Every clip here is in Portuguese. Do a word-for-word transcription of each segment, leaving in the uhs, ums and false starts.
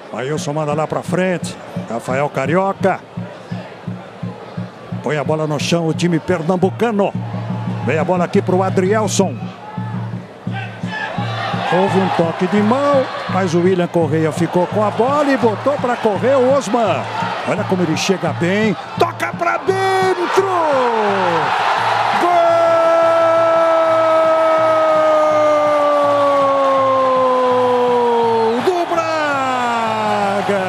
Maílson manda lá pra frente. Rafael Carioca. Põe a bola no chão o time pernambucano. Vem a bola aqui pro Adrielson. Houve um toque de mão, mas o William Correia ficou com a bola e botou para correr o Osman. Olha como ele chega bem. Toca para dentro! Gol do Braga!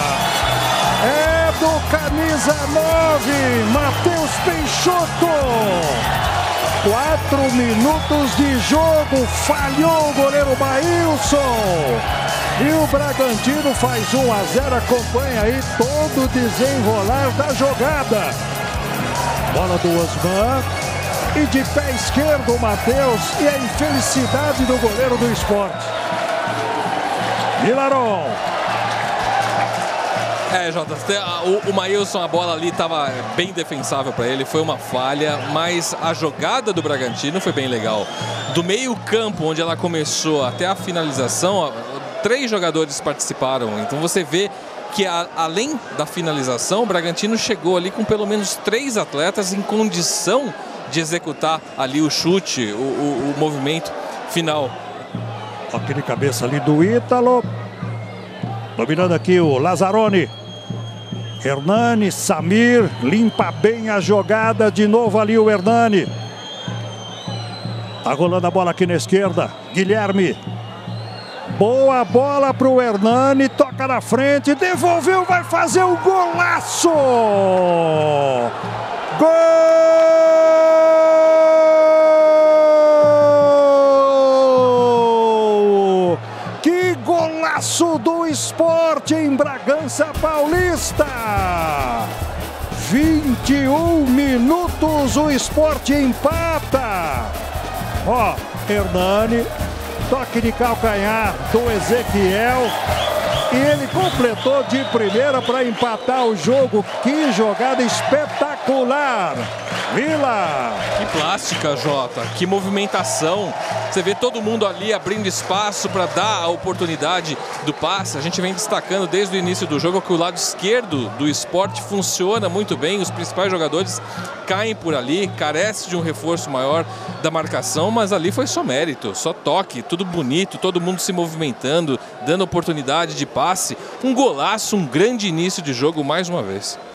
É do camisa nove, Matheus Peixoto. Quatro minutos de jogo, falhou o goleiro Maílson. E o Bragantino faz um a zero, acompanha aí todo o desenrolar da jogada. Bola do Osman. E de pé esquerdo o Matheus. E a infelicidade do goleiro do Sport. Vilaron. É, Jota, o, o Maílson, a bola ali estava bem defensável para ele, foi uma falha, mas a jogada do Bragantino foi bem legal. Do meio campo, onde ela começou, até a finalização, três jogadores participaram. Então você vê que a, além da finalização, o Bragantino chegou ali com pelo menos três atletas em condição de executar ali o chute, o, o, o movimento final. Aquele cabeça ali do Ítalo. Dominando aqui o Lazzaroni. Hernani, Samir, limpa bem a jogada. De novo ali o Hernani. Tá rolando a bola aqui na esquerda. Guilherme. Boa bola para o Hernani. Toca na frente. Devolveu, vai fazer o golaço. Gol! Que golaço do Sport em Bragança Paulista. vinte e um minutos, o Sport empata. Ó, Hernani, toque de calcanhar do Ezequiel. E ele completou de primeira para empatar o jogo. Que jogada espetacular. Vila. Que plástica, Jota. Que movimentação. Você vê todo mundo ali abrindo espaço para dar a oportunidade do passe. A gente vem destacando desde o início do jogo que o lado esquerdo do Sport funciona muito bem. Os principais jogadores caem por ali, carece de um reforço maior da marcação, mas ali foi só mérito, só toque, tudo bonito, todo mundo se movimentando, dando oportunidade de passe. Um golaço, um grande início de jogo mais uma vez.